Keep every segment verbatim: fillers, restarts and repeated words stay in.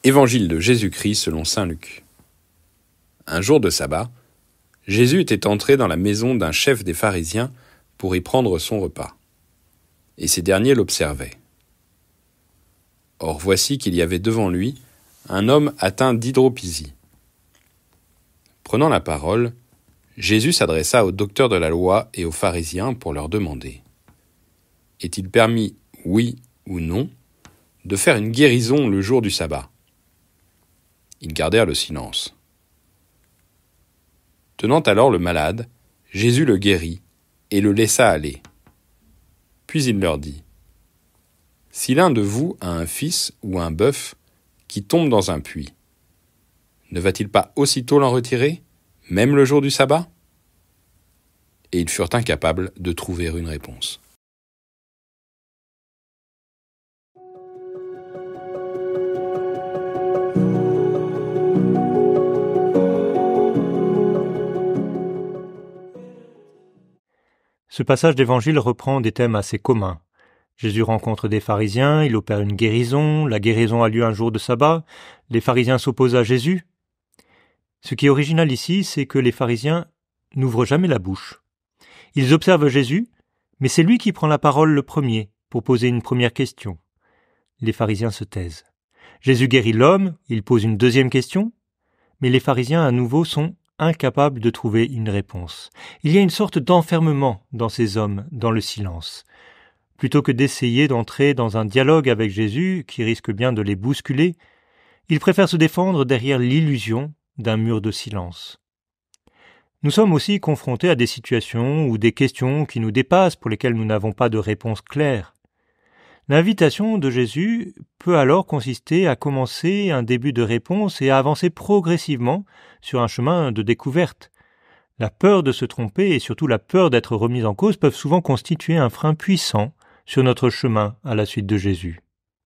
Évangile de Jésus-Christ selon saint Luc. Un jour de sabbat, Jésus était entré dans la maison d'un chef des pharisiens pour y prendre son repas. Et ces derniers l'observaient. Or voici qu'il y avait devant lui un homme atteint d'hydropysie. Prenant la parole, Jésus s'adressa aux docteurs de la loi et aux pharisiens pour leur demander : est-il permis, oui ou non, de faire une guérison le jour du sabbat ? Ils gardèrent le silence. Tenant alors le malade, Jésus le guérit et le laissa aller. Puis il leur dit : si l'un de vous a un fils ou un bœuf qui tombe dans un puits, ne va-t-il pas aussitôt l'en retirer, même le jour du sabbat ? Et ils furent incapables de trouver une réponse. Ce passage d'évangile reprend des thèmes assez communs. Jésus rencontre des pharisiens, il opère une guérison, la guérison a lieu un jour de sabbat, les pharisiens s'opposent à Jésus. Ce qui est original ici, c'est que les pharisiens n'ouvrent jamais la bouche. Ils observent Jésus, mais c'est lui qui prend la parole le premier pour poser une première question. Les pharisiens se taisent. Jésus guérit l'homme, il pose une deuxième question, mais les pharisiens à nouveau sont incapables de trouver une réponse. Il y a une sorte d'enfermement dans ces hommes, dans le silence. Plutôt que d'essayer d'entrer dans un dialogue avec Jésus, qui risque bien de les bousculer, ils préfèrent se défendre derrière l'illusion d'un mur de silence. Nous sommes aussi confrontés à des situations ou des questions qui nous dépassent, pour lesquelles nous n'avons pas de réponse claire. L'invitation de Jésus peut alors consister à commencer un début de réponse et à avancer progressivement sur un chemin de découverte. La peur de se tromper et surtout la peur d'être remise en cause peuvent souvent constituer un frein puissant sur notre chemin à la suite de Jésus.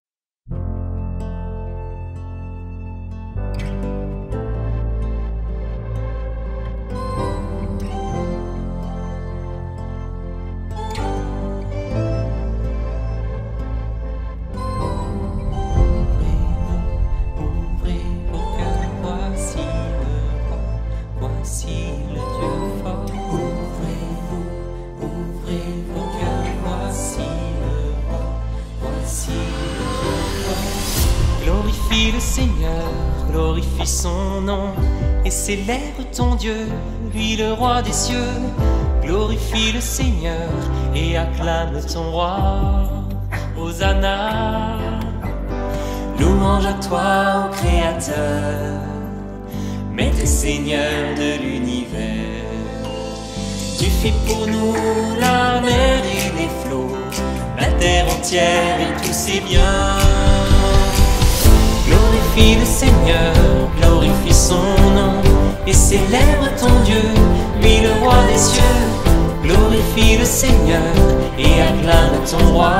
Glorifie le Seigneur, glorifie son nom, et célèbre ton Dieu, lui le roi des cieux. Glorifie le Seigneur, et acclame ton roi, Hosanna. Louange à toi, ô Créateur, Maître et Seigneur de l'univers. Tu fais pour nous la mer et les flots, la terre entière et tous ses biens. Glorifie le Seigneur, glorifie son nom, et célèbre ton Dieu, lui le roi des cieux. Glorifie le Seigneur, et acclame ton roi,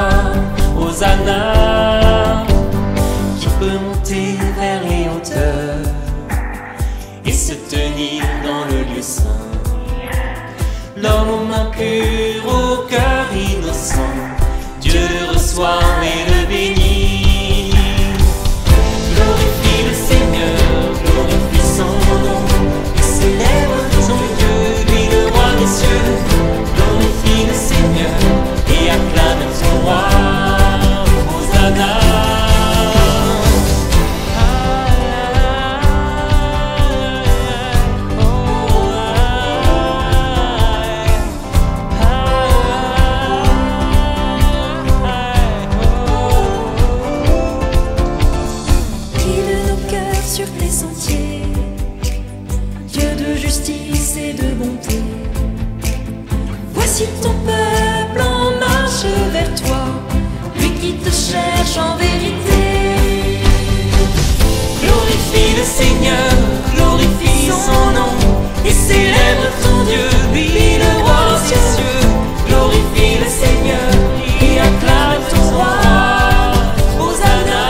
Hosanna. Qui peut monter vers les hauteurs, et se tenir dans le lieu saint. L'homme aux mains pures, au cœur innocent, Dieu le reçoit et le bénit. Glorifie le Seigneur, glorifie son nom, et célèbre ton Dieu, lui le roi des cieux. Glorifie le Seigneur, et acclame ton roi, Hosanna. Sur les sentiers, Dieu de justice et de bonté. Voici ton peuple en marche vers toi, lui qui te cherche en vérité. Glorifie le Seigneur, glorifie son nom, et célèbre ton Dieu, lui le roi des cieux. Glorifie le Seigneur, et acclame ton roi, Hosanna.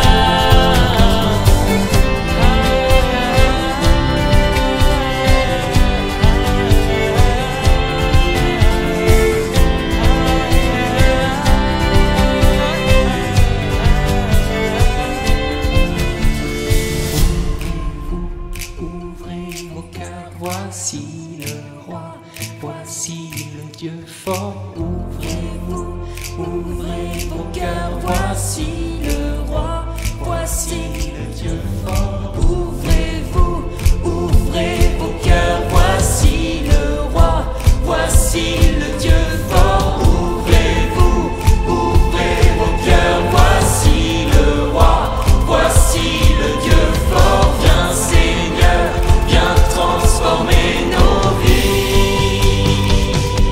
voici le roi, voici le Dieu fort. Ouvrez-vous, ouvrez vos cœurs, voici le roi, voici le Dieu fort. Ouvrez-vous, ouvrez vos cœurs, voici le roi, voici le Dieu fort. Ouvrez-vous, ouvrez vos cœurs, voici le roi, voici le Dieu fort. Viens Seigneur, viens transformer nos vies.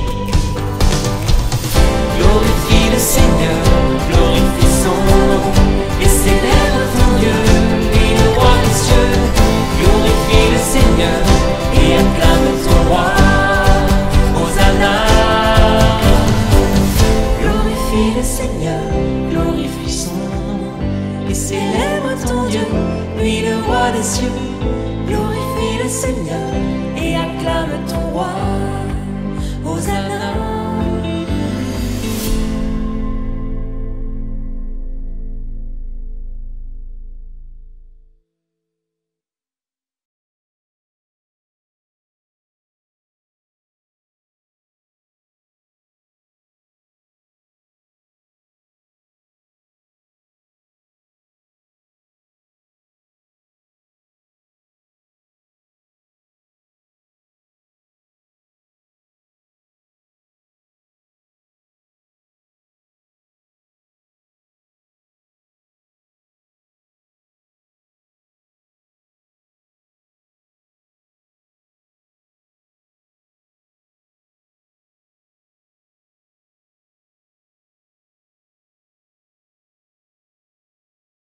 Glorifie le Seigneur, glorifie son nom, et célèbre ton Dieu, lui le roi des cieux. Glorifie le Seigneur, et acclame ton roi, Hosanna. Glorifie le Seigneur, glorifie son nom, et célèbre ton Dieu, lui le roi des cieux. Glorifie le Seigneur, et acclame ton roi, Hosanna.